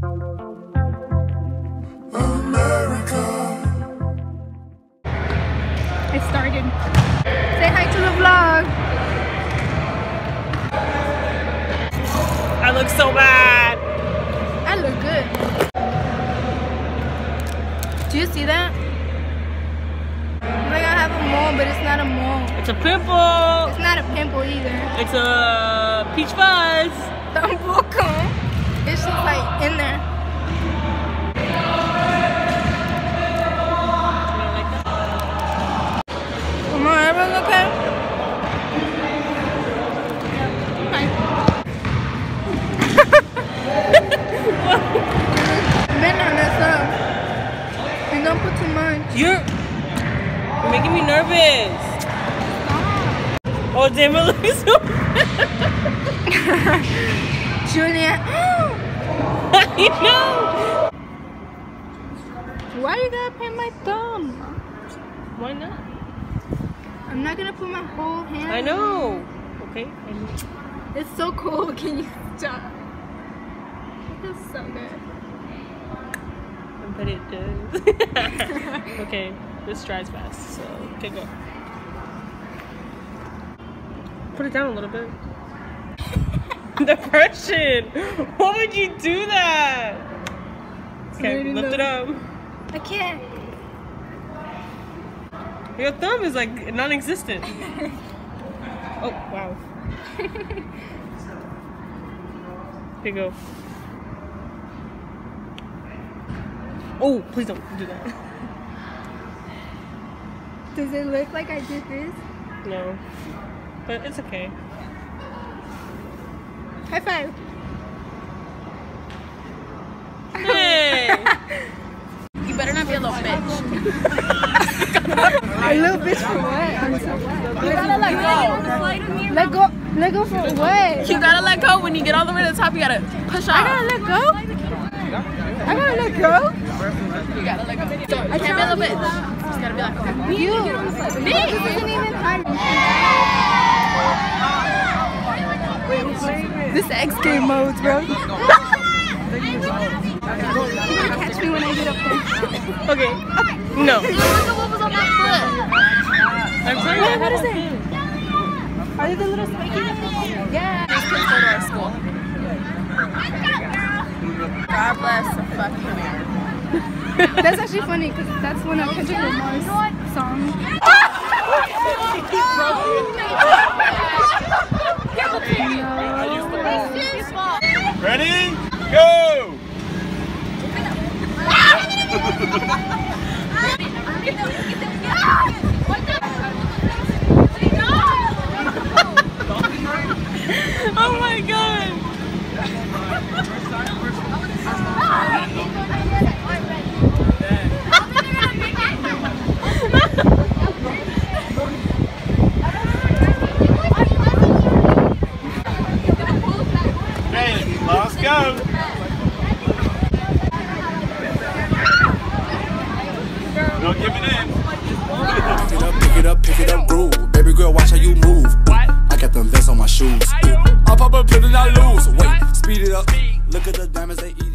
It started. Say hi to the vlog. I look so bad. I look good. Do you see that? Like I have a mole, but it's not a mole. It's a pimple. It's not a pimple either. It's a peach fuzz. Tampoco. It's just like in there. Come on, everyone's okay? Better not mess up. And don't put too much. You're making me nervous. Oh damn, it looks so bad. Julia. I know. Why you gotta paint my thumb? Why not? I'm not gonna put my whole hand. I know. Okay. I know. It's so cold. Can you stop? It feels so good. But it does. Okay, this dries fast, so okay, go. Put it down a little bit. Depression! Why would you do that? Okay, lift it up. I can't. Your thumb is like non-existent. Oh, wow. Here you go. Oh, please don't do that. Does it look like I did this? No. But it's okay. High five. Hey! You better not be a little bitch. A little bitch for what? You gotta let go. Let go for what? You gotta let go when you get all the way to the top. You gotta push off. I gotta let go? I gotta let go? You gotta let go. So you can't be a little bitch. You just gotta be like, okay. You. Me. This isn't even hard. This X game mode, bro. You're gonna catch me when I get up there. Okay. No. Look at what was on my foot. I'm sorry. What is it? Are they the little spiky ones? Yeah. These kids go to our school. God bless the fucking America. That's actually funny because that's one of Kendrick Lamar's songs. Ready? Go! Oh my god! Okay, let's go! Don't give it in. Pick it up, groove. Baby girl, watch how you move. I got them vests on my shoes. I pop up, put it, I lose. Wait, speed it up. Look at the diamonds, they eat.